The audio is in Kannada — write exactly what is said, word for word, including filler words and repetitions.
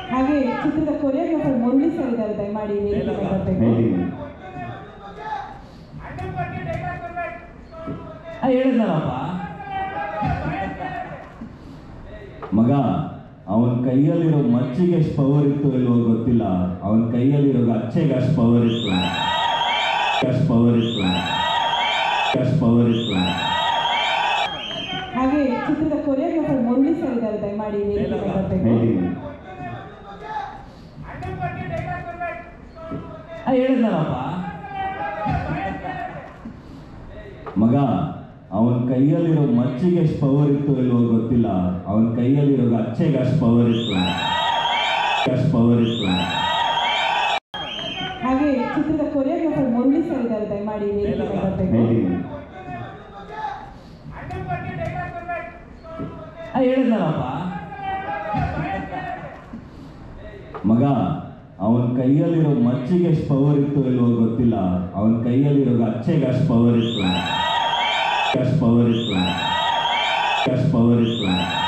ಹಾಗೆ ಚಿತ್ರದ ಕೊರಿಯೋಗ್ರಾಫರ್ ಮುರಳಿ ಸರ್ ಇದ್ದಾರೆ, ದಯಮಾಡಿ ಹೇಳಿದ್ನಲ್ಲಪ್ಪ ಮಗ, ಅವನ ಕೈಯಲ್ಲಿರೋ ಮಚ್ಚಿಗೆ ಎಷ್ಟು ಪವರ್ ಇತ್ತು ಇಲ್ವೋ ಗೊತ್ತಿಲ್ಲ, ಅವನ ಕೈಯಲ್ಲಿರೋ ಅಚ್ಚೆಗೆ ಅಷ್ಟು ಪವರ್ ಇತ್ತು ಅಷ್ಟು ಪವರ್ ಇತ್ತು ಅಷ್ಟು ಪವರ್ ಇತ್ತು ಹಾಗೆ ಚಿತ್ರದ ಕೊರಿಯೋಗ್ರಾಫರ್ ಮುರಳಿ ಸರ್ ಇದ್ದಾರೆ, ದಯಮಾಡಿ ಹೇಳಿದ್ನಲ್ಲಪ್ಪ ಮಗ, ಅವನ ಕೈಯಲ್ಲಿರೋ ಮಚ್ಚಿಗೆ ಎಷ್ಟು ಪವರ್ ಇತ್ತು ಇಲ್ವೋ ಗೊತ್ತಿಲ್ಲ, ಅವನ ಕೈಯಲ್ಲಿರೋ ಅಚ್ಚೆಗೆ ಅಷ್ಟು ಪವರ್ ಇತ್ತು ಅಷ್ಟು ಪವರ್ ಇತ್ತು ಹಾಗೆ ಚಿತ್ರದ ಕೊರಿಯೋಗ್ರಾಫರ್ ಮುರಳಿ ಸರ್ ಇದ್ದಾರೆ, ದಯಮಾಡಿ ಹೇಳಿದ್ನಲ್ಲಪ್ಪ ಮಗ, ಅವನ ಕೈಯಲ್ಲಿರೋ ಮಚ್ಚಿಗೆ ಎಷ್ಟು ಪವರ್ ಇತ್ತು ಇಲ್ವೋ ಗೊತ್ತಿಲ್ಲ, ಅವನ ಕೈಯಲ್ಲಿರೋ ಅಚ್ಚೆಗೆ ಅಷ್ಟು ಪವರ್ ಇತ್ತು ಅಷ್ಟು ಪವರ್ ಇತ್ತು ಅಷ್ಟು ಪವರ್ ಇತ್ತು